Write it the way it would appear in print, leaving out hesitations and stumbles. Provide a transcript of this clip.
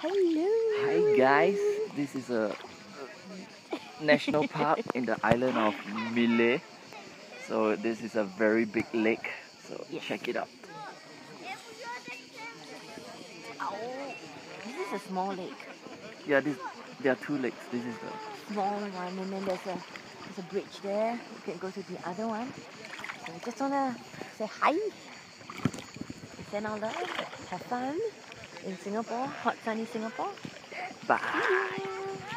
Hello. Hi guys, this is a national park in the island of Mljet. So this is a very big lake. So Yes. check it out. Oh, this is a small lake. Yeah, there are two lakes. This is the Small one, and then there's a bridge there. You can go to the other one. So I just wanna say hi. Send our love. Have fun in Singapore, hot sunny Singapore. See bye. you.